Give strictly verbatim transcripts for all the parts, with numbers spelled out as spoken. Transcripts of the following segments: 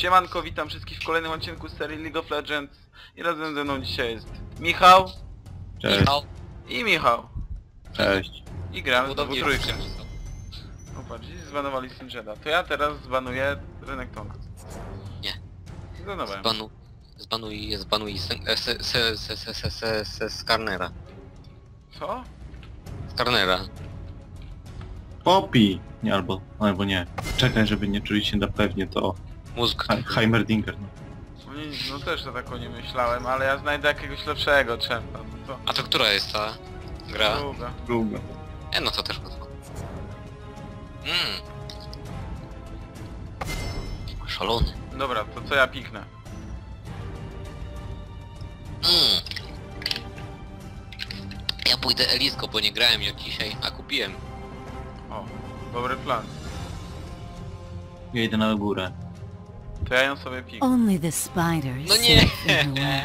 Siemanko, witam wszystkich w kolejnym odcinku z serii League of Legends. I razem ze mną dzisiaj jest Michał. Cześć. Michał. I Michał. Cześć. I gramy znowu Podobnie trójkę. jak O, patrz, i zbanowali Singeda. To ja teraz zbanuję Renektonga. Nie. Zbanowałem. Zbanu, zbanuj, zbanuj sen- e, se, se, se, se, se, se, se, Skarnera. Co? Skarnera. Poppy! Nie, albo, albo nie. Czekaj, żeby nie czuć się na pewnie, to Mózg. He- Heimerdinger. No. No, nie, no też o tak o nie myślałem, ale ja znajdę jakiegoś lepszego czempa. No to... A to która jest ta gra? Druga. Długo. E, no to też łatwo. Mmm. Szalony. Dobra, to co ja piknę? Mmm. Ja pójdę Elisko, bo nie grałem jak dzisiaj, a kupiłem. O, dobry plan. Ja idę na górę. To ja ją sobie piknę. Only the spiders. No nie! safe in the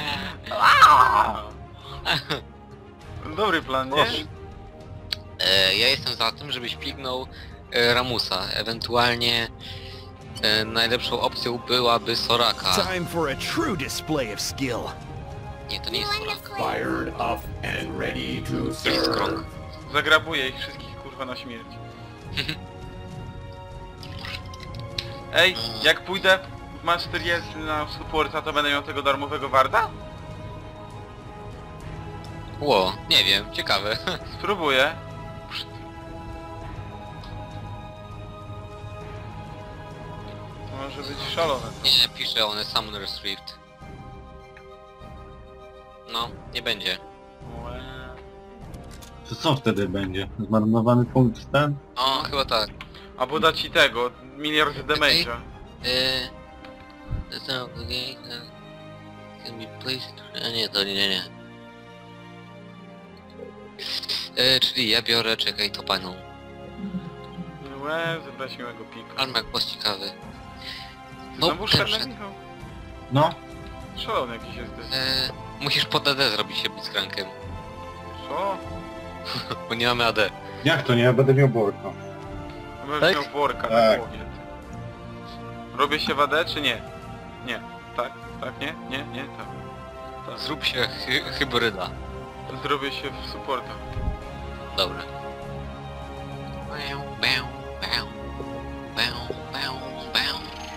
web. Dobry plan, nie? Proszę. E, ja jestem za tym, żebyś pignął e, Ramusa. Ewentualnie e, najlepszą opcją byłaby Soraka. Time for a true display of skill. Nie, to nie jest Soraka. Fired up and ready to To jest serve. Krąg. Zagrabuję ich wszystkich kurwa na śmierć. Ej, jak pójdę w Master jest na supporta, to będę miał tego darmowego warda? Ło, nie wiem, ciekawe. Spróbuję. Pszt. To może być szalone. Nie, pisze one Summoner's Rift. No, nie będzie. Łe. To co wtedy będzie? Zmarnowany punkt ten? O, chyba tak. Albo da ci tego, miliard damage'a. Eee... To są... Can be placed... A nie, to nie, nie, nie. Eee, czyli ja biorę, czekaj, to paną. Łe, zebrać miłego pika. Armak boss ciekawy. No, No, Znowu ten szedł szedł. Michał? No. Szalony jakiś jesteś. Eee, musisz pod A D zrobić się Blitzcrankiem, Co? bo nie mamy A D. Jak to nie? Ja będę miał borka. Będziesz Tak? miał worka na Tak. głowie. Robię się w A D czy nie? Nie. Tak? Tak? Nie? Nie? Nie? Tak. Tak. Zrób się hy hybryda. Zrobię się w supporta. Dobra. Bę, bę, bę, bę, bę, bę.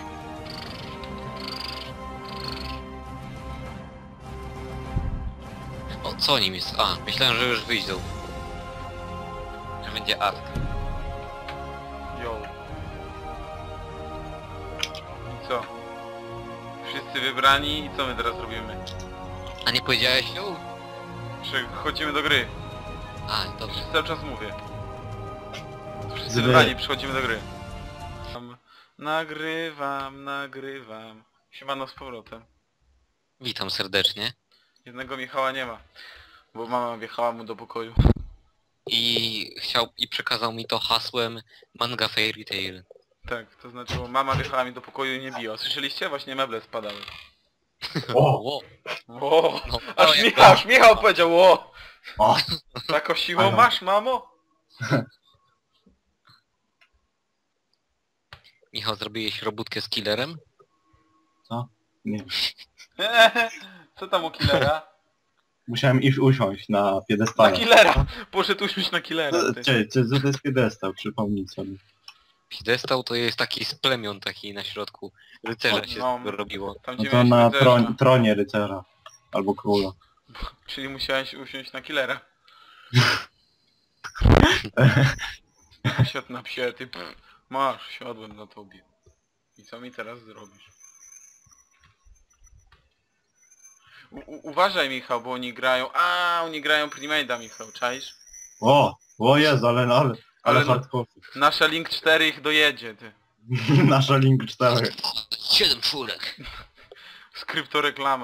O, co nim jest? A, myślałem, że już wyjdą. Że będzie art. Yo. I co? Wszyscy wybrani i co my teraz robimy? A nie powiedziałeś ją? Przechodzimy do gry. A, dobrze. Cały czas mówię. Wszyscy Zwy- wybrani, przechodzimy do gry. Tam nagrywam, nagrywam. Siemano z powrotem. Witam serdecznie. Jednego Michała nie ma. Bo mama wjechała mu do pokoju. I chciał i przekazał mi to hasłem Manga Fairy Tail. Tak, to znaczyło mama wjechała mi do pokoju i nie biła. Słyszeliście? Właśnie meble spadały. O! Ło, Ło! no, Aż to Michał, aż Michał powiedział ło! O! Taką siłą Fajno. masz, mamo? Michał, zrobiłeś robótkę z killerem? Nie. Co tam u killera? Musiałem iść usiąść na Na piedestale. killera! Poszedł usiąść na killera, ty. Cześć, co to jest piedestał? Przypomnij sobie. Piedestał to jest taki z plemion taki na środku. Rycerza O, się no. z tego robiło. Tam No gdzie to miałeś na rycerza. troń, tronie rycerza. Albo króla. Czyli musiałeś usiąść na killera. Siadł na psie, ty pff, masz, siadłem na tobie. I co mi teraz zrobisz? U u uważaj Michał, bo oni grają... A, oni grają Primade'a, Michał, czaisz? O! O Jezu, ale, ale, ale, Ale no- hardcore. Nasza Link cztery ich dojedzie, ty. Nasza Link cztery. Siedem czwórek. Skryptoreklama.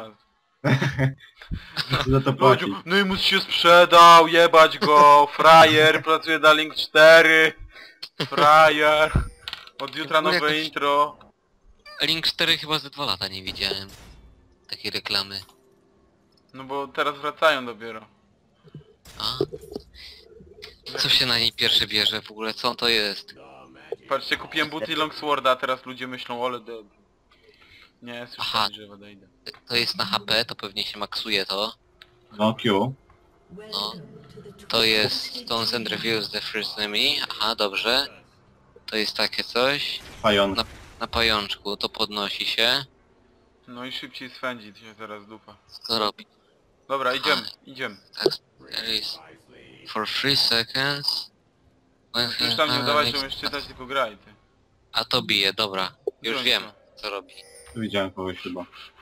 Za to płaci. Ludziu, Nymus się sprzedał, jebać go, frajer, pracuje na Link cztery. Frajer. Od jutra Było nowe jakoś- intro. Link cztery chyba ze dwa lata nie widziałem. Takiej reklamy. No bo teraz wracają dopiero. A? Co się na niej pierwsze bierze w ogóle? Co to jest? Patrzcie, kupiłem buty Longsworda, a teraz ludzie myślą, ole debil. Nie, Aha. słyszałem, że odejdę. To jest na H P, to pewnie się maksuje to. No Q. No. To jest Stones and Reviews the First Enemy. Aha, dobrze. To jest takie coś. Pajon. Na, na pajączku to podnosi się. No i szybciej swędzi, to się teraz dupa. Co robi? Dobra, idziemy, idziemy. Tak, release. For three seconds. Już tam nie udawać, że umiesz czytać, tylko graj ty. A to bije, dobra. Już Broń wiem, to. co robi. Tu widziałem kogoś chyba.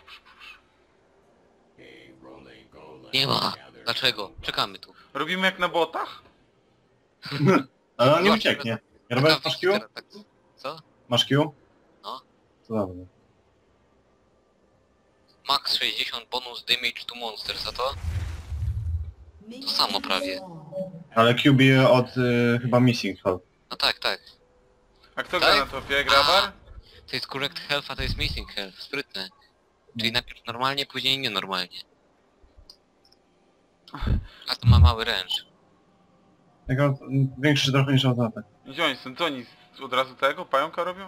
Nie ma. Dlaczego? Czekamy tu. Robimy jak na botach? Ale on nie Właśnie, ucieknie. Robert, masz Q? teraz tak- Co? Masz Q? No. Co dobrze. Max sześćdziesiąt bonus damage to monsters, a to? To samo prawie. Ale Q bije od y, chyba Missing Health. No tak, tak. A kto Tak? gra na topie? Grabar? To jest correct health, a to jest missing health. Sprytne. Czyli najpierw normalnie, później nienormalnie. A to ma mały range. Tego większy trochę niż od atak. Gdzie oni są? To oni od razu tego pająka robią?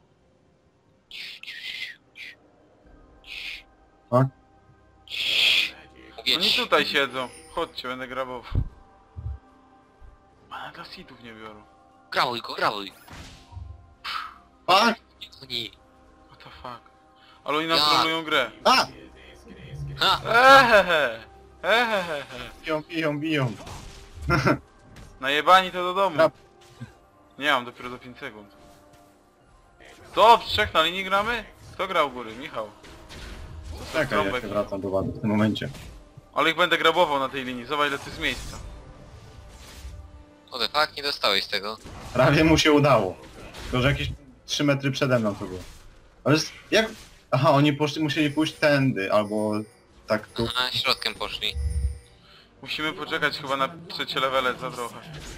Tak? Mówię Oni ci. tutaj siedzą. Chodźcie, będę grabował. A dla seedów nie biorą. Grabuj go, grabuj. A! Oni. What the fuck? Ale oni nam Ja. trollują grę. A! Ha! Ehehe! Ehehe! Biją, biją, biją. Najebani to do domu. Grab. Nie mam dopiero do pięć sekund. Top, trzech na linii gramy? Kto grał u góry? Michał. Czekaj, ja Trąbek. się wracam do wady w tym momencie. Ale ich będę grabował na tej linii, zobacz ile to jest miejsca. O the fuck, nie dostałeś tego. Prawie mu się udało. Tylko, że jakieś trzy metry przede mną to było. Ale s- jak... Aha, oni poszli, musieli pójść tędy, albo tak tu. Aha, środkiem poszli. Musimy poczekać chyba na trzecie levele za trochę.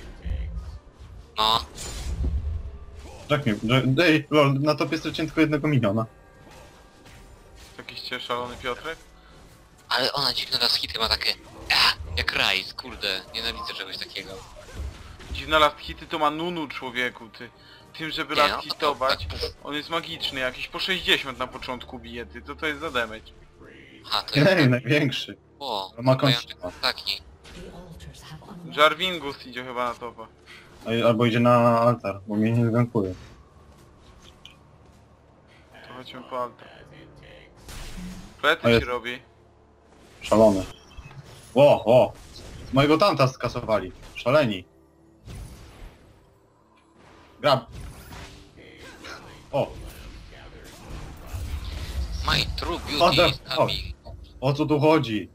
No. Jack mnie... że- Ej, lol, na topie straciłem tylko jednego miliona. Jakiś cię szalony Piotrek? Ale ona dziwne raz hity ma takie... Ah, jak Rise, kurde. Nienawidzę czegoś takiego. Dziwne last hity to ma Nunu człowieku, ty. Tym żeby Nie, last no to hitować, tak, puf. on jest magiczny, jakiś po sześćdziesiąt na początku bije, ty. To to jest za damage. Aha, to jest... Ej, największy. O, Ma pajączek końcówkę. taki. Jarvingus idzie chyba na topa. Ej, albo idzie na altar, bo mnie nie zgankuje. To chodźmy po altar. A Plety ci jest. robi. Szalony. Ło, o! Z mojego tanta skasowali. Szaleni. Grab. O! My true beauty Adam, is coming. O co tu chodzi?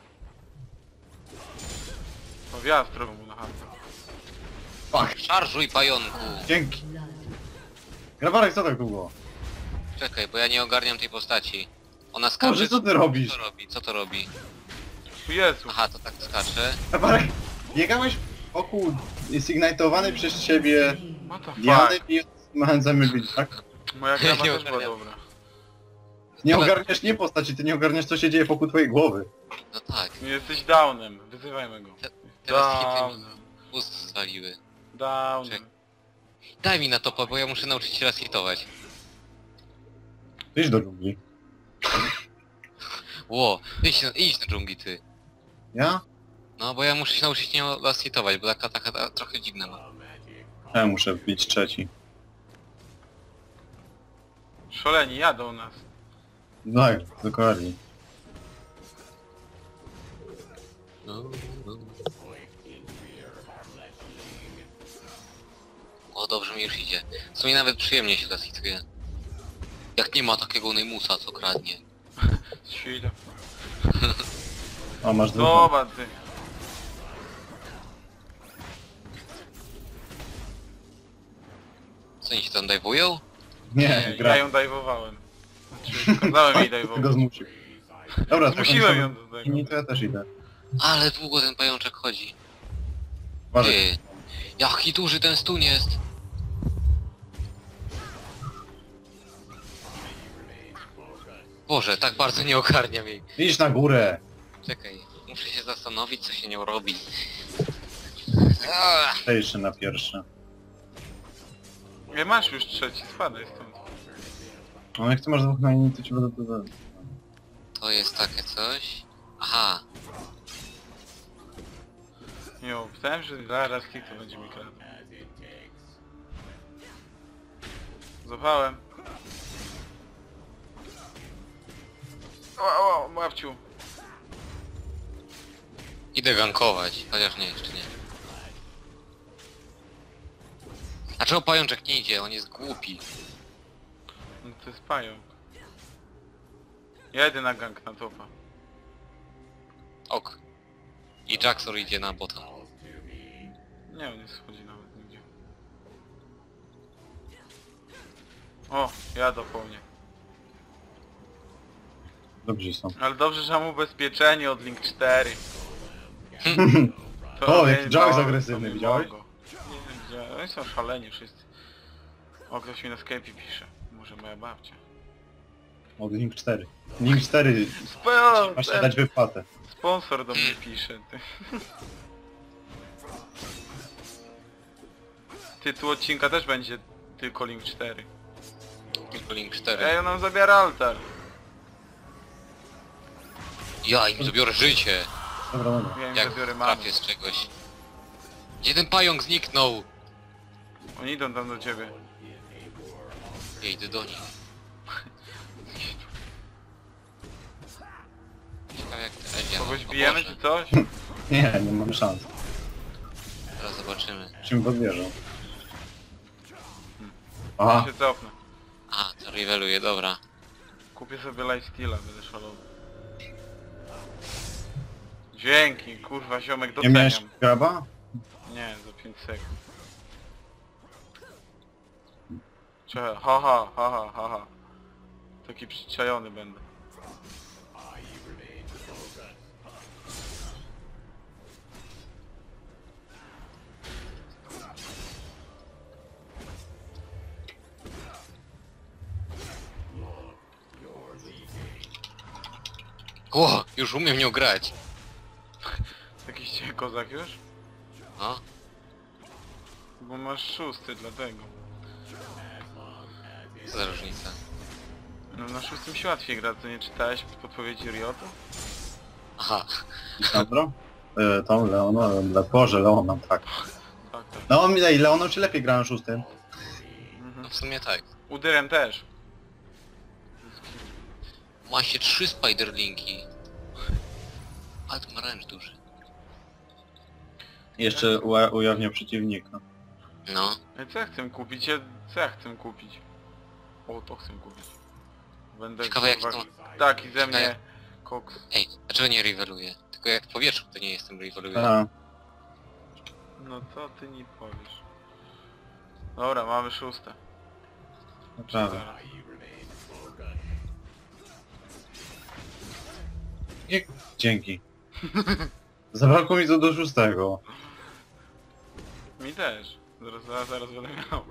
No wjazd robią mu na handel. Fuck. Szarżuj pająku. Dzięki. Grabarek, co tak długo? Czekaj, bo ja nie ogarniam tej postaci. Ona skacze... Boże, co ty robisz? Co to robi? Co to robi? Jezu. Aha, to tak skacze. Grabarek, biegałeś wokół zignitowany przez ciebie What the diany fuck? i machędzamy bić, tak? Moja gra Nie też była ogarniam. dobra. Nie ogarniasz nie postaci, ty nie ogarniasz co się dzieje wokół twojej głowy. No tak. Nie jesteś downem, wyzywajmy go. Teraz hity mi Downem. ust zwaliły. Downem. Daj mi na topa, bo ja muszę nauczyć się raz hitować. Idź do dżungli. Ło, idź, na- idź do dżungli ty. Ja? No bo ja muszę się nauczyć nie raz hitować, bo taka, taka, taka trochę dziwna ma. Ja muszę wbić trzeci. Szaleni, jadą nas. No tak, dokładnie. No, no. O, dobrze mi już idzie. W sumie nawet przyjemnie się raz hituje. Jak nie ma takiego Neymusa, co kradnie. Chwila. O, masz dwóch. Zobacz ty. Co oni się tam dajwują? Nie, Ja gra. ją dajwowałem. Znaczy, kazałem jej Go dajwować. zmusił. Dobra, to Zmusiłem kończę. ją do tego. Inni to ja też idę. Ale długo ten pajączek chodzi. Uważaj. Ty, jaki duży ten stun jest. Boże, tak bardzo nie ogarniam jej. Idź na górę. Czekaj, muszę się zastanowić, co się nią robi. Ah, Przejście na pierwsze. Nie masz już trzeci, spadaj stąd. No jak ty masz dwóch na linii, to ci będę to... To jest takie coś. Aha. Nie, myślałem, że zaraz kick to będzie mi kradł. Zapałem. O, o, babciu. Idę gankować, chociaż nie, jeszcze nie. A czego pajączek nie idzie? On jest głupi. No to jest pająk. Ja jedę na gang, na topa. Ok. I Jaxor idzie na bota. Nie, on nie schodzi nawet nigdzie. O, jadą po mnie. Dobrze są. Ale dobrze, że mam ubezpieczenie od Link cztery. O, nie- jaki Jax to- agresywny, to nie widziałeś? mogło. Nie, widziałem. Oni są szaleni wszyscy. O, ktoś mi na Skype'ie pisze. Może moja babcia. Od Link cztery. Link cztery, Spo- masz się ten dać wypłatę. sponsor do mnie pisze. Ty. Tytuł odcinka też będzie tylko Link cztery. Tylko Link cztery. Ej, on nam zabiera altar. Ja im zabiorę życie. Dobra, dobra. Ja im Jak zabiorę manę. trafię z czegoś. Gdzie ten pająk zniknął? Oni idą tam do ciebie. Ja idę do nich. Ciekawe jak to będzie. Kogoś O bijemy Boże, czy coś? Nie, nie mamy szans. Teraz zobaczymy. Czym podbierzą? Ja Aha, się cofnę. A, to riveluje, dobra. Kupię sobie lifesteala, będę szalowy. Dzięki, kurwa, ziomek, nie doceniam. miałeś graba? Nie, za pięć sekund. Cze, ha ha, ha ha, ha ha. Taki przyczajony będę. O, już umiem nią grać. Jakiś cię kozak już? No. Bo masz szósty, dlatego. Co za różnica. No na szóstym się łatwiej gra, to nie czytałeś podpowiedzi Riotu? Aha. Lisandro? E, tą Leoną, Le... Boże, Leoną, tak. Tak, tak. No, ej, Leoną czy lepiej grałem szóstym? Mhm. No w sumie tak. Udyrem też. Ma się trzy spiderlinki. Ale to ma ręcz duży. Jeszcze ua- ujawnię przeciwnika. No. Ej, co ja chcę kupić? Ja, co ja chcę kupić? O, to chcę kupić. Będę... Ciekawe, jaki kurwa, to- Tak, i ze mnie... Ciekawe. Koks. Ej, dlaczego nie riveluję? Tylko jak w powietrzu to nie jestem riveluję. Aha. No co ty nie powiesz? Dobra, mamy szóste. Naprawdę. Zaraz. Nie, dzięki. Zabrakło mi to do szóstego. Mi też. Zaraz, zaraz, zaraz będę miał.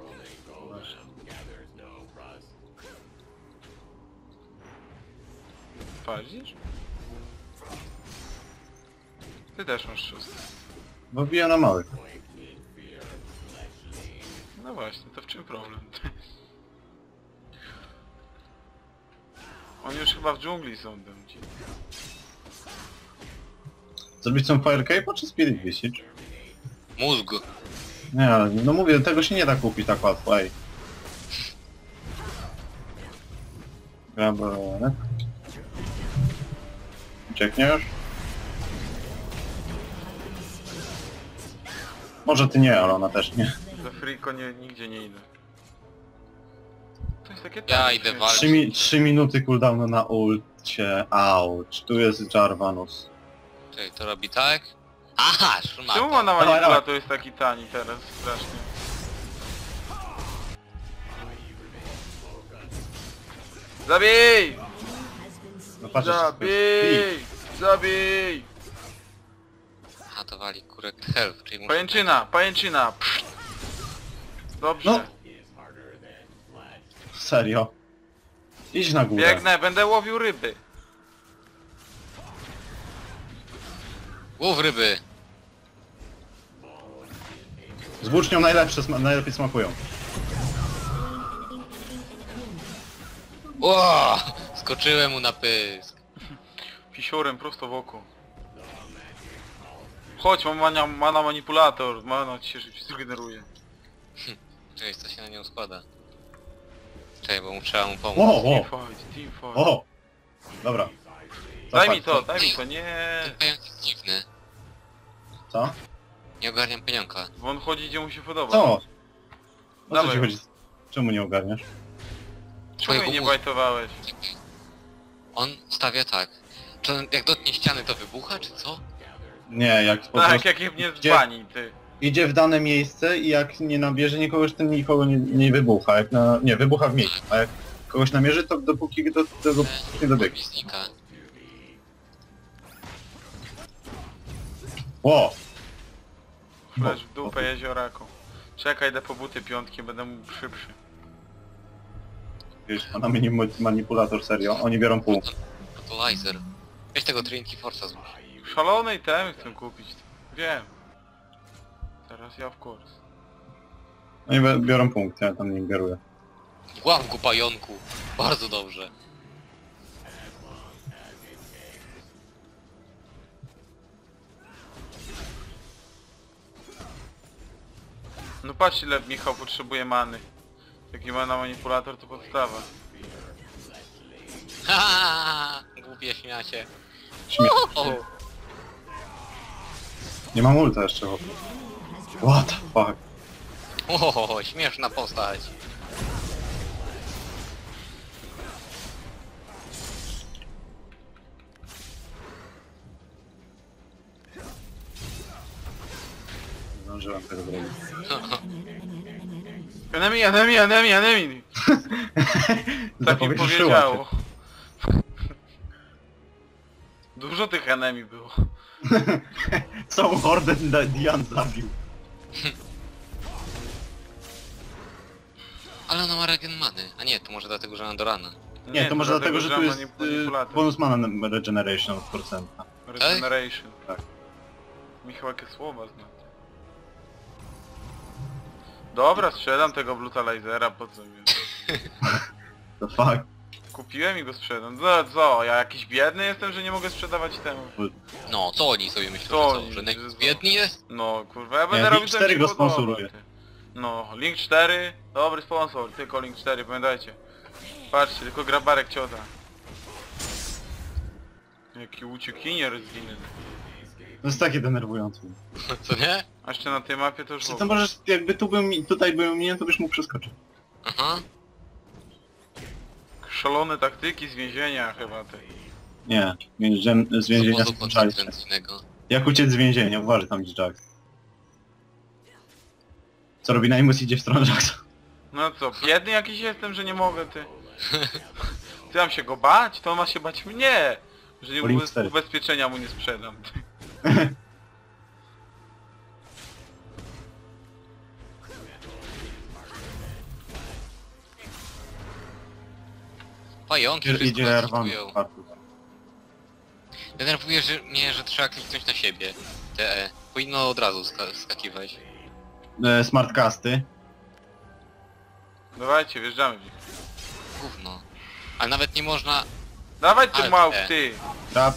Padzisz? Ty też masz szósty. Bo biję na małych. No właśnie, to w czym problem? Oni już chyba w dżungli są tam ci. Zrobić są Fire Cape'a czy Spirit Visage? Mózg. Nie, no mówię, tego się nie da kupić tak łatwo, ej. Grabanek. Uciekniesz? Może ty nie, ale ona też nie. Za Friko nie, nigdzie nie idę. To jest takie Ja tanie, idę że- walczyć. Trzy, mi trzy minuty cooldownu na ulcie, auć. Tu jest Jarvanus. Czyli to robi tak? Aha, szmata. Czemu ona Dawaj, manipula dawaj. to jest taki tani teraz, strasznie. Zabij! No patrz, jest- Zabij! Zabij! Aha, to wali kurek health, czyli muszę... Pajęczyna, pajęczyna! Psz. Dobrze. No. Serio. Idź na górę. Biegnę, będę łowił ryby. Łów ryby! Z włócznią najlepsze, sma najlepiej smakują. O! Skoczyłem mu na pysk. Pisiorem prosto w oko. Chodź, mam mana, mana manipulator, mana ci się szybciej generuje. Cześć, co się na nią składa. Czekaj, bo mu trzeba mu pomóc. O, o, Teamfight, teamfight. o! Dobra. Daj Cofać, mi to, co- daj mi to, nie. Ten pająk jest dziwny. Co? Nie ogarniam pająka. Bo on chodzi gdzie mu się podoba. Co? O co Dawaj. ci chodzi? Czemu nie ogarniasz? Czemu Twojego mnie nie mózgu. bajtowałeś? On stawia tak. Czy on, jak dotknie ściany to wybucha, czy co? Nie, jak po Tak, prostu jak mnie Gdzie? dzbani, ty. idzie w dane miejsce i jak nie nabierze nikogoś, to nikogo nie, nie wybucha. Jak na, nie, wybucha w miejscu, a jak kogoś namierzy, to dopóki do tego nie dobiegnie. Znika. O! Flash w dupę jezioraką. Czekaj, idę po buty piątki, będę mu szybszy. Wiesz, a na mnie manipulator, serio. Oni biorą pół. Fertilizer. Weź tego Trinity Force'a złóż. Szalone itemy chcę kupić. Wiem. Teraz ja w course. Oni bi- biorą punkt, ja tam nie ingeruję. W łapku pająku. Bardzo dobrze. No patrz ile Michał potrzebuje many. Taki mana manipulator to podstawa. Haha! Głupie śmiacie. Śmiech. O! Nie mam ulta jeszcze, chłopie. What the fuck? O, śmieszna postać. Nie zdążyłem tego zrobić. Enemy, enemy, enemy, enemy! Tak mi Zapowiedziała cię. powiedziało. Dużo tych enemy było. Całą hordę Da- Dian zabił. Ale ona ma regen many. A nie, to może dlatego, że ona do rana. Nie, to może dlatego, że tu jest manip- y, manipulator. bonus mana na regeneration od procenta. Regeneration. Tak. Michał jakie słowa zna. Dobra, sprzedam tego brutalizera, po co mi? The fuck? Kupiłem i go sprzedam. No co, ja jakiś biedny jestem, że nie mogę sprzedawać temu? No, co oni sobie myślą, Co że oni, co? Że że Next co? biedny jest? No kurwa, ja Nie, będę Link robił co mi cztery się go podoba, sponsoruje. ty. No, Link cztery, dobry sponsor, tylko Link cztery, pamiętajcie. Patrzcie, tylko grabarek ciota. Jaki uciekinier zginę. To jest takie denerwujące. Co nie? A jeszcze na tej mapie to już... Czy w to ogóle. możesz, jakby tu był, mi- tutaj był minien, to byś mógł przeskoczyć. Aha. Szalone taktyki z więzienia chyba te. Nie, więzień, z więzienia Z obozu słyszałeś. koncentracyjnego. Jak uciec z więzienia, uważaj, tam jest Jax. Co robi Naimus, idzie w stronę Jacksa. No co, biedny jakiś jestem, że nie mogę, ty. Ty mam się go bać? To on ma się bać mnie! Że nie Link ube cztery. ubezpieczenia mu nie sprzedam. Pająki Idzie wszystko Erwan. naskipują. Denerwuje że mnie, że trzeba kliknąć na siebie. Te E. Powinno od razu ska skakiwać. E, Smartcasty. Dawajcie, wjeżdżamy w nich. Gówno. Ale nawet nie można... Dawaj ty Ale małp, te. ty! Trap.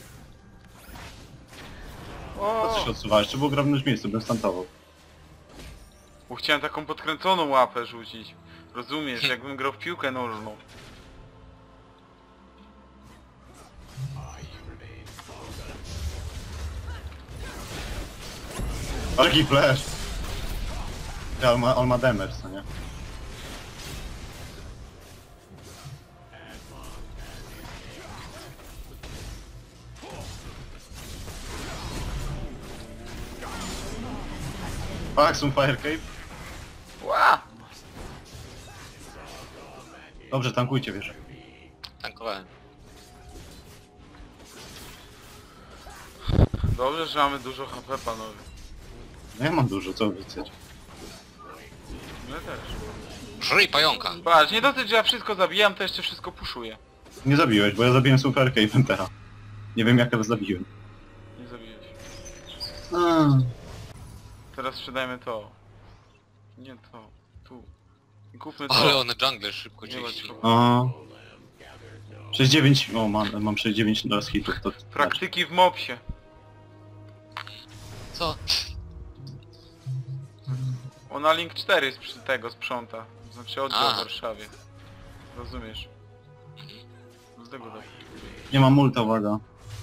Po co O, się odsuwałeś? Trzeba było grabnąć miejscu, bym stantował. bo chciałem taką podkręconą łapę rzucić. Rozumiesz, jakbym grał w piłkę nożną. Jaki flash! Ja, on ma, on ma damage, co nie? Maxum Fire Cape. Ła! Dobrze, tankujcie, wiesz. Tankowałem. Dobrze, że mamy dużo H P, panowie. No ja mam dużo, co wy chcecie? My też. Żryj pająka! Patrz, nie dosyć, że ja wszystko zabijam, to jeszcze wszystko puszuję. Nie zabiłeś, bo ja zabiłem Super Cape'em teraz. Nie wiem jak ja was zabiłem. Nie zabijesz. A, Teraz sprzedajmy to. Nie to. Tu. I kupmy to. Ale one jungler szybko Nie bądź czyści. szybko. o, sześć dziewięć, o mam, mam sześć dziewięć raz hitów, to... Praktyki w mopsie. Co? Ona Link cztery z przy tego sprząta. Znaczy oddział A. w Warszawie. Rozumiesz? Z tego tak. Nie mam multa, uwaga.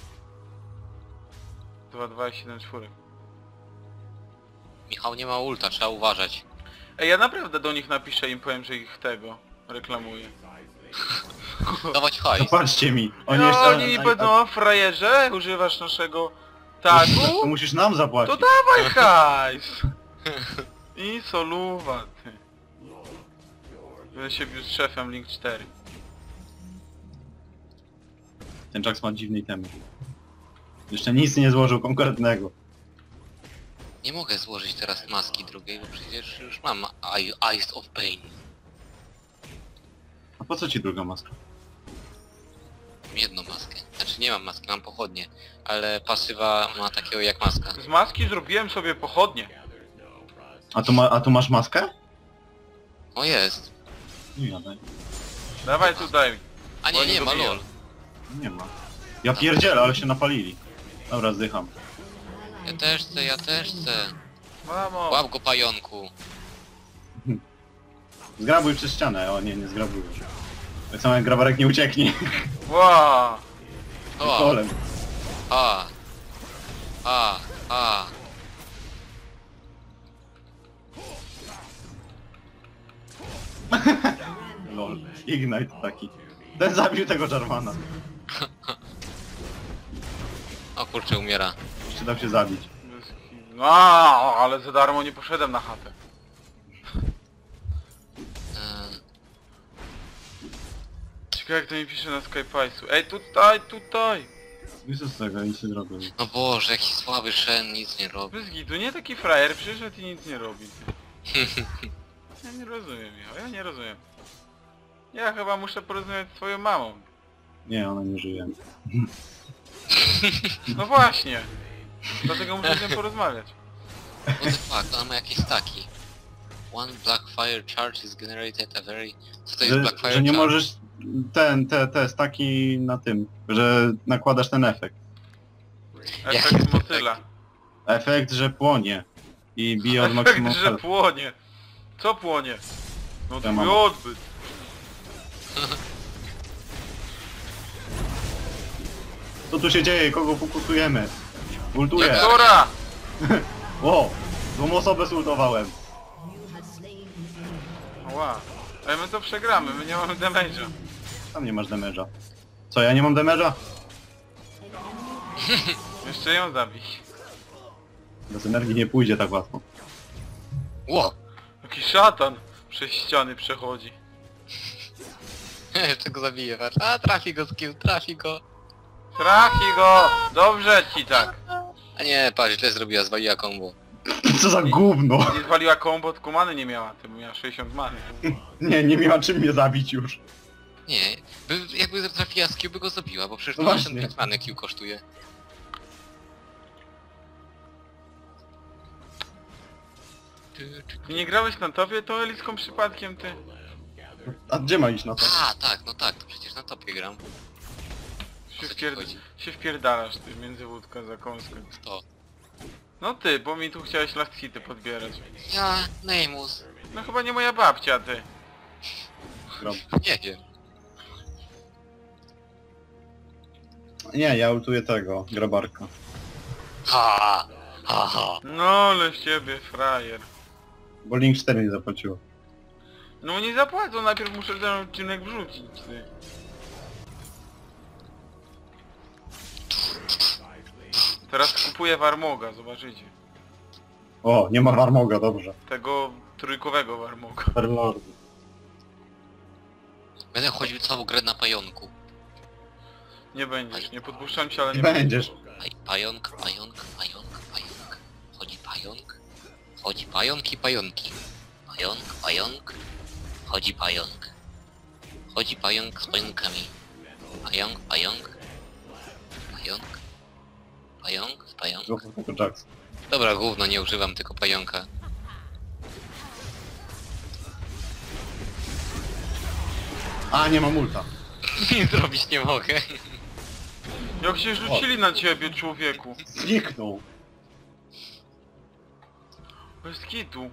dwa dwa siedem cztery. Michał nie ma ulta, trzeba uważać. Ej, ja naprawdę do nich napiszę i im powiem, że ich tego reklamuję. Dawać hajs. Zobaczcie mi. Oni No, jeszcze... oni a- będą, a- o frajerze, używasz naszego To tagu? musisz nam zapłacić. To dawaj hajs! I soluwa, ty. Będę się bił z szefem Link cztery. Ten Jax ma dziwnej temy. Jeszcze nic nie złożył konkretnego. Nie mogę złożyć teraz maski drugiej, bo przecież już mam Eye- Eyes of Pain. A po co ci druga maska? Mam jedną maskę. Znaczy nie mam maski, mam pochodnie. Ale pasywa ma takiego jak maska. Z maski zrobiłem sobie pochodnie. A tu, ma, a tu masz maskę? O jest. Nie ma, daj. Dawaj tutaj. A Bo nie, nie nie ma dobiją. lol. Nie ma. Ja pierdzielę, ale się napalili. Dobra, zdycham. Ja też chcę, ja też chcę. Mamo. Łap go pająku. Zgrabuj przez ścianę. O nie, nie zgrabuj. Tak samo jak grabarek nie ucieknie. Ła. O, Kolem. a. A, a. Lol. Ignite taki. Ten zabił tego Jarvana. O kurczę, umiera. Jeszcze dał się zabić. No, ale za darmo nie poszedłem na chatę. Eee, Ciekawe jak to mi pisze na Skype'u. Ej, tutaj, tutaj! Nic z tego, nic nie zrobił. No Boże, jaki słaby Shen, nic nie robi. Bez gitu, nie taki frajer, przyszedł i nic nie robi. Ja nie rozumiem, Michał, ja nie rozumiem. Ja chyba muszę porozmawiać z twoją mamą. Nie, ona nie żyje. No właśnie! Dlatego muszę z nią porozmawiać. What the fuck, ona ma jakieś staki. One Blackfire charge is generated a very... Co to jest Że, Blackfire że nie charge? możesz ten, te, te staki na tym, że nakładasz ten efekt. Efekt motyla. Efekt, że płonie. I bije od maksimum Efekt, że health. płonie. Co płonie? No Ja twój mam. odbyt. Co tu się dzieje? Kogo fokusujemy? Ultuję! Dobra. Dora! O! Złą osobę zultowałem. Ła. Ale my to przegramy, my nie mamy damage'a. Tam nie masz damage'a. Co, ja nie mam damage'a? Jeszcze ją zabij. Bez energii nie pójdzie tak łatwo. Ło! Jaki szatan przez ściany przechodzi. Jeszcze go zabiję, patrz. A, trafi go skill, trafi go. Trafi go! Dobrze ci tak. A nie, patrz, źle zrobiła, zwaliła combo. Co za gówno! Nie zwaliła combo, tylko many nie miała, ty miała sześćdziesiąt many. Nie, nie miała czym mnie zabić już. Nie, by, jakby trafiła z Q, by go zabiła, bo przecież No pięćdziesiąt właśnie. pięć many Q kosztuje. Ty, ty, Ty nie grałeś na tobie tą Eliską przypadkiem, ty? A gdzie ma iść na to? A, tak, no tak, to przecież na topie gram. Się, O co ci wpierd... chodzi? się wpierdalasz, ty, między wódkę za kąskę. To. No ty, bo mi tu chciałeś last hity podbierać. Ja, Neymus. No chyba nie moja babcia, ty. Gram. Nie wiem. Nie, ja ultuję tego, grabarka. Ha! Ha, ha. No ale z ciebie, frajer. Bo Link cztery nie zapłaciło. No nie zapłacą, najpierw muszę ten odcinek wrzucić, ty. Teraz kupuję Warmoga, zobaczycie. O, nie ma Warmoga, dobrze. Tego trójkowego Warmoga. Warlord. Będę chodził całą grę na pająku. Nie będziesz, nie podpuszczam cię, ale Nie nie będziesz. Paj, pająk, pająk, pająk, pająk. Chodzi pająk. Chodzi pająk i pająki. Pająk, pająk. Chodzi pająk. Chodzi pająk z pająkami. Pająk, pająk. Pająk. Pająk z pająk. Złapał tylko Jax. Dobra, gówno, nie używam tylko pająka. A, nie ma multa. Nic zrobić nie mogę. Jak się rzucili na ciebie, człowieku. Zniknął. Bez kitu.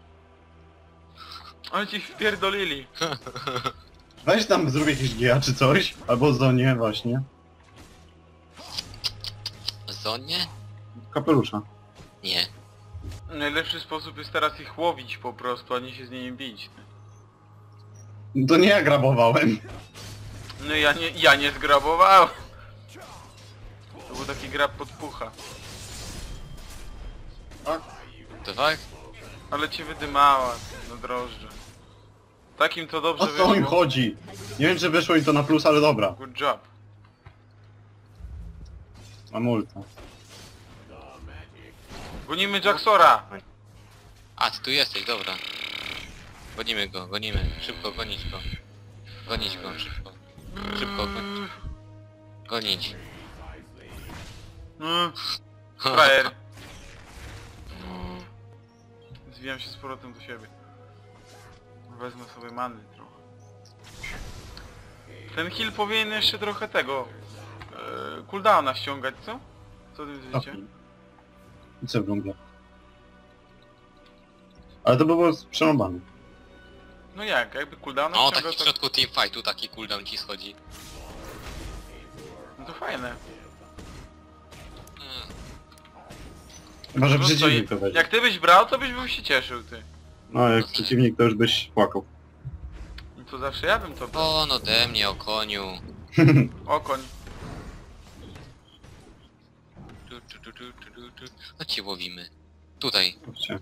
Oni ci wpierdolili. Weź tam zrób jakieś G A czy coś. Albo zonie właśnie. Zonie? Kapelusza. Nie. Najlepszy sposób jest teraz ich łowić po prostu, a nie się z nimi bić. To nie ja grabowałem. No ja nie, ja nie zgrabowałem. To był taki grab podpucha. To tak? Ale cię wydymała na drożdże. Takim to dobrze O co im wyszło. chodzi? Nie wiem czy wyszło im to na plus, ale dobra. Good job. Mam ulta. Gonimy Jacksora! A, ty tu jesteś, dobra. Gonimy go, gonimy. Szybko, gonić go. Gonić go, szybko. Szybko, gonić. Gonić. Mm, frajer. Zwijam się z powrotem do siebie. Wezmę sobie many trochę. Ten heal powinien jeszcze trochę tego... Yy, cooldowna ściągać, co? Co ty wiecie? I co w dżunglę? Ale to by było przerąbane. No jak? Jakby cooldowna O, ściągał, taki w to... środku teamfightu taki cooldown ci schodzi. No to fajne. Hmm. Chyba, że No to przeciwnik i- to będzie. Jak ty byś brał, to byś był się cieszył, ty. No jak przeciwnik to już byś płakał. No to zawsze ja bym to brał. O, no ode mnie, o koniu. Okoń. Tu, tu, tu, tu, tu, tu, tu. No cię łowimy. Tutaj. Chodźcie.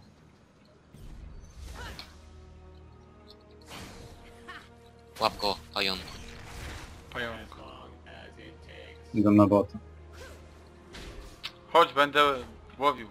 Łap go, pająk. Pająk. Idę na bota. Chodź, będę łowił.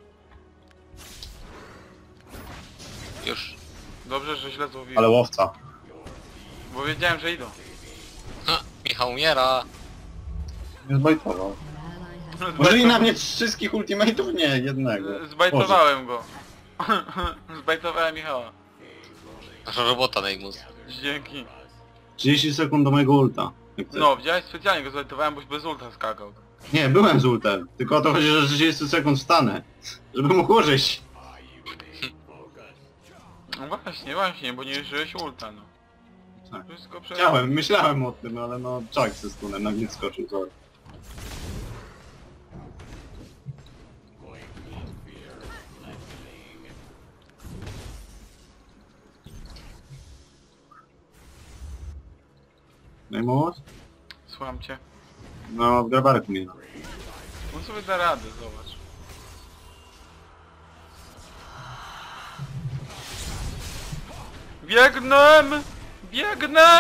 Już. Dobrze, że źle złowiłem. Ale łowca. Bo wiedziałem, że idą. Ha, Michał umiera. Nie zbajtował. Może na mnie wszystkich ultimate'ów? Nie, jednego. Zbajtowałem go. Zbajtowałem Michała. Nasza robota, Neymus. Dzięki. trzydzieści sekund do mojego ulta. Jak chcesz. No, widziałeś? Specjalnie go zbajtowałem, boś bez ulta skakał. Nie, byłem z ultem. Tylko o to chodzi, że trzydzieści sekund wstanę. Żeby mógł użyć. No właśnie, właśnie, bo nie użyłeś ulta, no. Tak. Wszystko prze... Chciałem, myślałem o tym, ale no czak ze stunem na mnie skoczył, sorry. Najmoc? Słucham cię. No, w grabarek mnie. On sobie da radę, zobacz. Biegnę! Biegnę!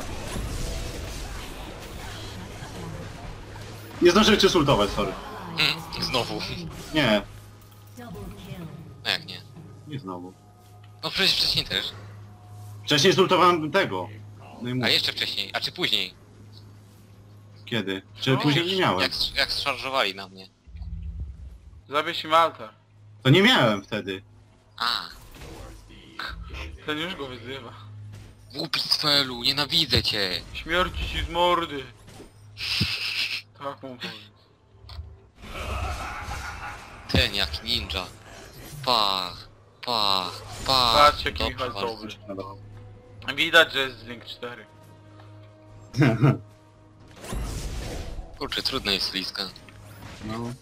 Nie zdążyłem cię sultować, sorry. Hmm, znowu. Nie, No jak nie? nie znowu. No przecież wcześniej też. Wcześniej sultowałem tego. A Najmów. jeszcze wcześniej, a czy później? Kiedy? Czy No, później nie miałem? Jak, jak szarżowali na mnie. Zabierz im altar. To nie miałem wtedy. A, Ten już go wyzywa. głupi Sfelu, nienawidzę cię. Śmierci ci z mordy. Tak mu powiedz. Ten jak ninja. Pach, pach, pach. Patrz, jaki Dobrze, Michał bardzo. dobry. No, Widać, że jest z Link cztery. Kurczę, trudno jest bliska. no.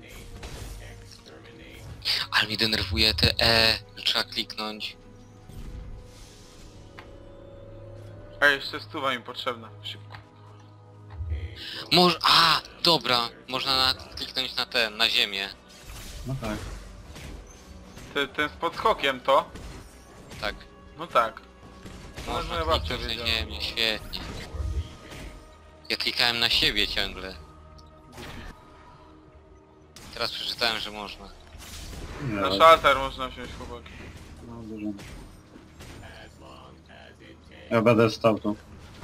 Ale mnie denerwuje te E, że trzeba kliknąć. A jeszcze stuwa mi potrzebna. Szybko. Może, a, dobra, można na, kliknąć na ten, na ziemię. No tak. Te, ten z podskokiem to? Tak. No tak. No, Można moja babcia kliknąć na wiedziała. ziemię, świetnie. Ja klikałem na siebie ciągle. Teraz przeczytałem, że można. Nie, Na ale- szalter można wziąć chłopaki. no, dużo. Ja będę stał tu.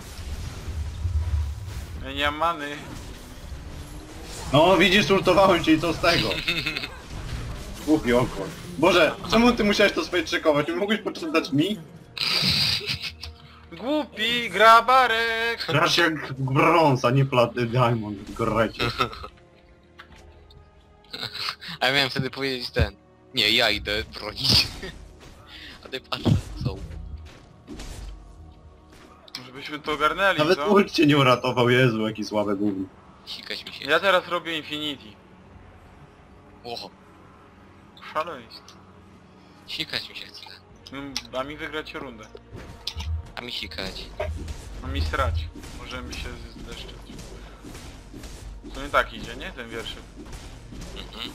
Ja nie mam many. No widzisz, ultowałem cię i co z tego? Głupi oko. Boże, czemu ty musiałeś to sobie czekować? Nie mogłeś poczytać mi? Głupi grabarek! Grasz jak brąz, a nie platy diamond, grecie. A ja miałem wtedy powiedzieć ten. Nie, ja idę bronić. A ty patrz, co? Żebyśmy to ogarnęli, Nawet co? ult cię nie uratował, Jezu, jaki słabe gówno. Sikać mi się. Ja teraz robię Infinity. Ło, Szaleństwo. sikać mi się chce. Mm, A mi wygrać rundę. A mi sikać. A mi strać. Możemy się zdeszczać. To nie tak idzie, nie? Ten wierszyk. Mhm.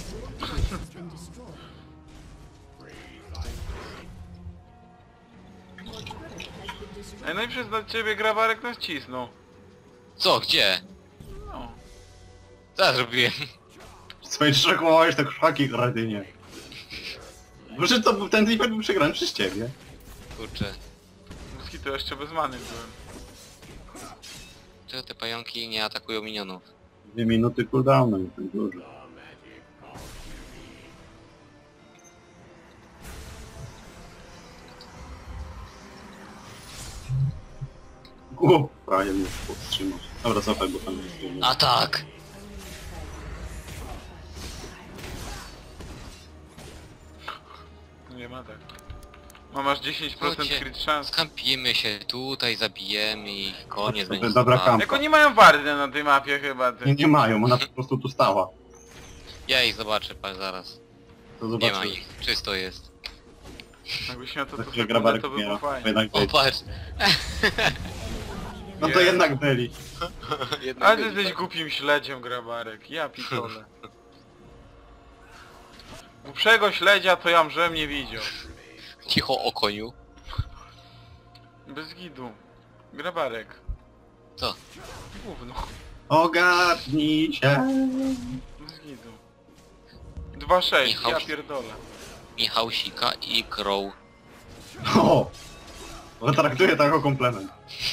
Ej, no i przez dla ciebie grabarek nas cisnął. Co, gdzie? No. Co ja zrobiłem? Swoje trzekowałeś te krzaki, kretynie. Może to był ten fight był przegrany przez ciebie. Kurczę. Muski to jeszcze bez many byłem. Czego te pająki nie atakują minionów? Dwie minuty cooldownu, nie tak dużo. Głupa, ja nie powstrzymał. Dobra, cofaj, bo tam jest... A tak! Nie ma tak. No masz dziesięć procent Chodźcie. crit szans. Skampimy się tutaj, zabijemy ich, koniec To będzie. jest dobra zabawa. kampa. Jak oni mają wardę na tej mapie chyba, ty. Nie, nie mają, ona po prostu tu stała. Ja ich zobaczę, patrz zaraz. To Nie ma zobaczymy. ich, czysto jest. Jakbyś miał to Za to chwilę sekundę, grabarek to by miał. było fajnie. Jednak O, byli. patrz! No to Nie. jednak byli. Jednak Ale ty byli, jesteś tak. głupim śledziem, grabarek. Ja pitole. Głupszego śledzia to ja mżem nie widział. Cicho o koniu. Bez gidu. Grabarek. Co? Gówno. Ogarnij się. Bez gidu. dwa sześć, Michał. ja pierdolę. Michał Sika i Crow. O! Bo traktuję tak jako komplement.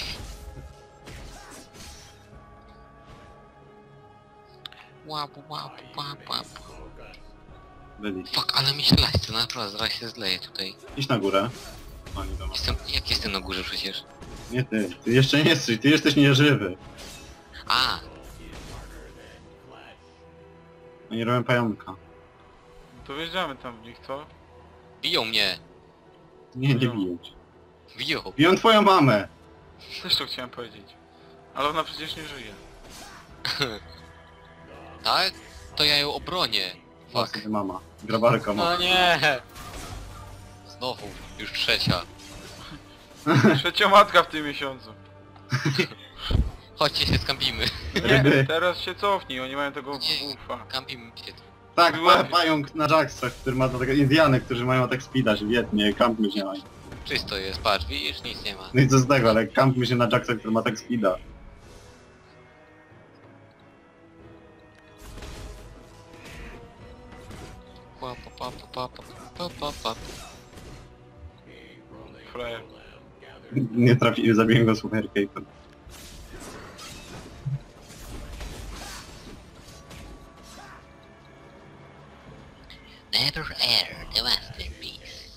Łap, łap, łap, łap. Byli. Fuck, ale mi się laście, naprawdę, zaraz się zleje tutaj. Idź na górę. O, nie wiadomo. Jestem, jak jestem na górze przecież? Nie ty, ty jeszcze nie jesteś, ty jesteś nieżywy. A, Oni robią pająka. To wjeżdżamy tam w nich, co? biją mnie. Nie, nie No. biją cię. Biją. Biją twoją mamę! Też to chciałem powiedzieć. Ale ona przecież nie żyje. Tak? To ja ją obronię. O, Fuck. sobie mama. Grabarka ma. No nie! Znowu, już trzecia. Trzeciomatka w tym miesiącu. Chodźcie się skampimy. Nie, Ryby. teraz się cofnij, oni mają tego Nie. bufa. Kampimy się tu. Tak, Była- pa, pająk na Jacksach, który ma do tego Indiany, którzy mają tak speeda, że świetnie, kampmy się na nich. Czysto jest, patrz, widzisz, nic nie ma. No i co z tego, ale kampmy się na Jacksach, który ma tak speeda. Pa, pa, pa, pa, pa, pa, pa, pa. Frajer. Nie trafi, zabiję go super cape'em. Never air, the masterpiece.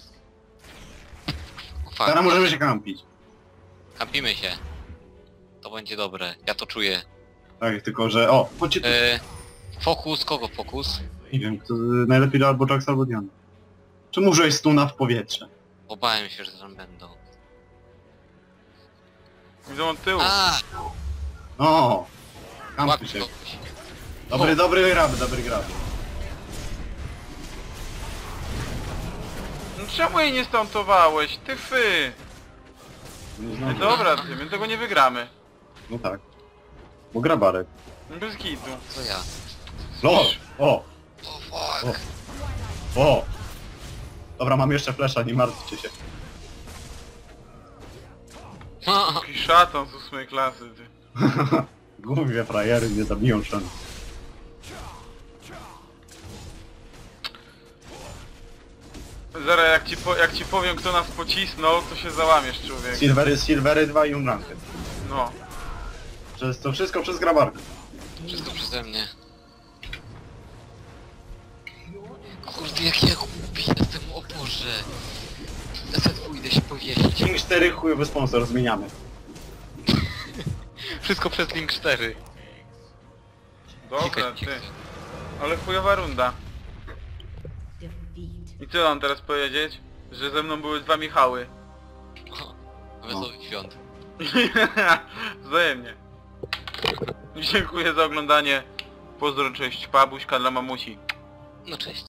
O fuck. Teraz możemy się kampić. Kampimy się. To będzie dobre, ja to czuję. Tak, tylko że... O, chodźcie tu. E, fokus, kogo fokus? Nie wiem, kto najlepiej albo Jax, albo Diana. Czemu użyłeś stuna w powietrze? Obałem się, że tam będą. Widzą od tyłu. A, O! łap Kampy się. kogoś. Dobry, dobry grab, dobry grab. No czemu jej nie stątowałeś? Ty fy! Nie No znam. dobra, ty, my tego nie wygramy. No tak. Bo grabarek. Bez gitu. Co ja? O! O! O fuck. O! Dobra, mam jeszcze flesza, nie martwcie się. Taki szatan z ósmej klasy, ty. Głupie frajery nie zabiją szan. Zaraz jak ci, po, jak ci powiem kto nas pocisnął, to się załamiesz, człowiek. Silvery, Silvery dwa i Unranked. No. Przez to wszystko przez grabarkę. Wszystko przeze mnie. Kurde, jak ja głupi jestem, o Boże. Ja se pójdę się powiesić. King cztery chujowy sponsor, zmieniamy. Wszystko przez Link cztery. Dobra, Klikaj, ty. klikaj. Ale chujowa runda. I co mam teraz powiedzieć? Że ze mną były dwa Michały. O, wesołych świąt. Wzajemnie. Dziękuję za oglądanie. Pozdro, cześć, pa, buźka dla mamusi. No cześć.